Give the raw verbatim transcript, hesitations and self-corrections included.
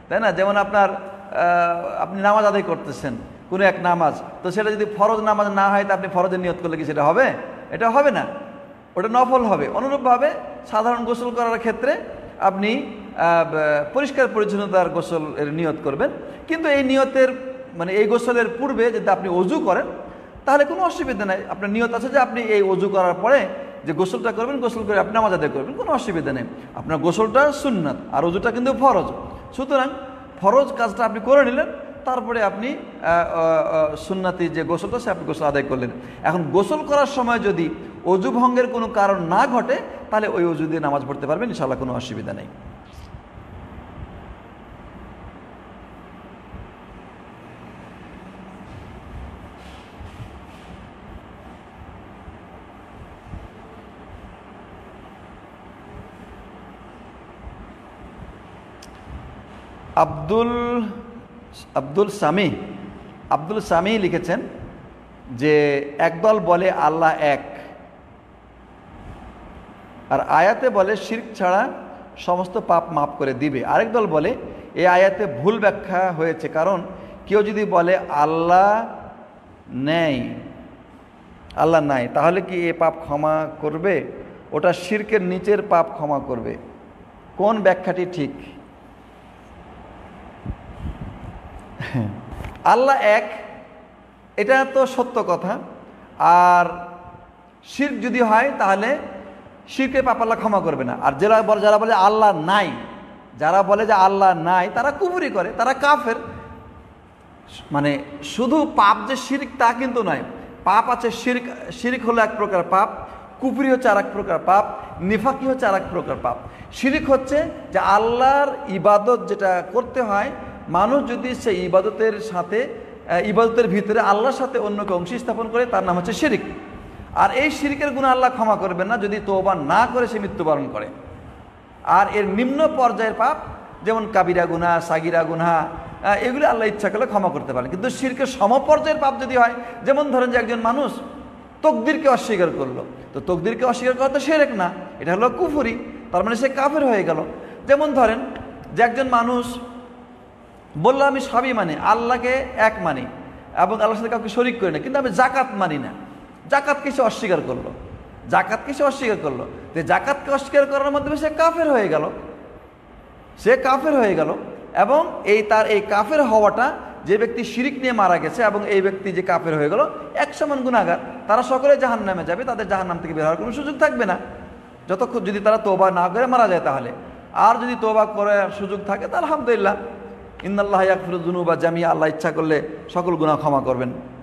তাই না? যেমন আপনার আপনি নামাজ আদায় করতেছেন, কোনো এক নামাজ, তো সেটা যদি ফরজ নামাজ না হয় তা আপনি ফরজের নিয়ত করলে কি সেটা হবে? এটা হবে না, ওটা নফল হবে। অনুরূপভাবে সাধারণ গোসল করার ক্ষেত্রে আপনি পরিষ্কার পরিচ্ছন্নতার গোসলের নিয়ত করবেন, কিন্তু এই নিয়তের মানে এই গোসলের পূর্বে যদি আপনি অজু করেন তাহলে কোনো অসুবিধা নেই। আপনার নিয়ত আছে যে আপনি এই অজু করার পরে যে গোসলটা করবেন, গোসল করে আপনি নামাজ আদায় করবেন, কোনো অসুবিধা নেই। আপনার গোসলটা সুন্নাত আর অজুটা কিন্তু ফরজ। সুতরাং ফরজ কাজটা আপনি করে নিলেন, তারপরে আপনি সুন্নাতি যে গোসলটা সে আপনি গোসল আদায় করলেন। এখন গোসল করার সময় যদি অজু ভঙ্গের কোনো কারণ না ঘটে তাহলে ওই অজু দিয়ে নামাজ পড়তে পারবেন, ইনশাআল্লাহ কোনো অসুবিধা নেই। আব্দুল আব্দুল সামি আব্দুল সামি লিখেছেন যে একদল বলে আল্লাহ এক, আর আয়াতে বলে শিরক ছাড়া সমস্ত পাপ মাফ করে দিবে। আরেক দল বলে এই আয়াতে ভুল ব্যাখ্যা হয়েছে, কারণ কেউ যদি বলে আল্লাহ নেই, আল্লাহ নাই, তাহলে কি এ পাপ ক্ষমা করবে? ওটা শিরকের নিচের পাপ ক্ষমা করবে। কোন ব্যাখ্যাটি ঠিক? আল্লাহ এক, এটা তো সত্য কথা। আর শিরক যদি হয় তাহলে শিরকের পাপ আল্লাহ ক্ষমা করবে না। আর যারা যারা বলে আল্লাহ নাই, যারা বলে যে আল্লাহ নাই, তারা কুফরি করে, তারা কাফের। মানে শুধু পাপ যে শিরক তা কিন্তু নয়, পাপ আছে। শিরক শিরক হলো এক প্রকার পাপ, কুফরি হচ্ছে আর এক প্রকার পাপ, নিফাকি হচ্ছে আর এক প্রকার পাপ। শিরক হচ্ছে যে আল্লাহর ইবাদত যেটা করতে হয়, মানুষ যদি সেই ইবাদতের সাথে ইবাদতের ভিতরে আল্লাহর সাথে অন্যকে অংশী স্থাপন করে, তার নাম হচ্ছে শিরক। আর এই শিরকের গুনাহ আল্লাহ ক্ষমা করবেন না যদি তওবা না করে সে মৃত্যুবরণ করে। আর এর নিম্ন পর্যায়ের পাপ যেমন কাবিরা গুনাহ, সাগিরা গুনাহ, এগুলি আল্লাহ ইচ্ছা করলে ক্ষমা করতে পারেন। কিন্তু শিরকের সমপর্যায়ের পাপ যদি হয়, যেমন ধরেন যে একজন মানুষ তকদিরকে অস্বীকার করলো, তো তকদিরকে অস্বীকার করা তো শিরক না, এটা হলো কুফরি, তার মানে সে কাফের হয়ে গেল। যেমন ধরেন যে একজন মানুষ বললো আমি সবই মানি, আল্লাহকে এক মানি এবং আল্লাহর সাথে কাউকে শরীক করি না, কিন্তু আমি জাকাত মানি না, জাকাতকে সে অস্বীকার করলো, জাকাতকে সে অস্বীকার করলো, যে জাকাতকে অস্বীকার করার মাধ্যমে সে কাফের হয়ে গেল, সে কাফের হয়ে গেল। এবং এই তার এই কাফের হওয়াটা, যে ব্যক্তি শিরিক নিয়ে মারা গেছে এবং এই ব্যক্তি যে কাফের হয়ে গেল, এক সমান গুনাহগার, তারা সকলে জাহান্নামে যাবে, তাদের জাহান্নাম থেকে বের হওয়ার কোনো সুযোগ থাকবে না যতক্ষণ যদি তারা তওবা না করে মারা যায়। তাহলে আর যদি তওবা করার সুযোগ থাকে তা আলহামদুলিল্লাহ, ইন্নাল্লাহ ইয়াগফিরুয যুনুবা জামিআ, আল্লাহ ইচ্ছা করলে সকল গুনাহ ক্ষমা করবেন।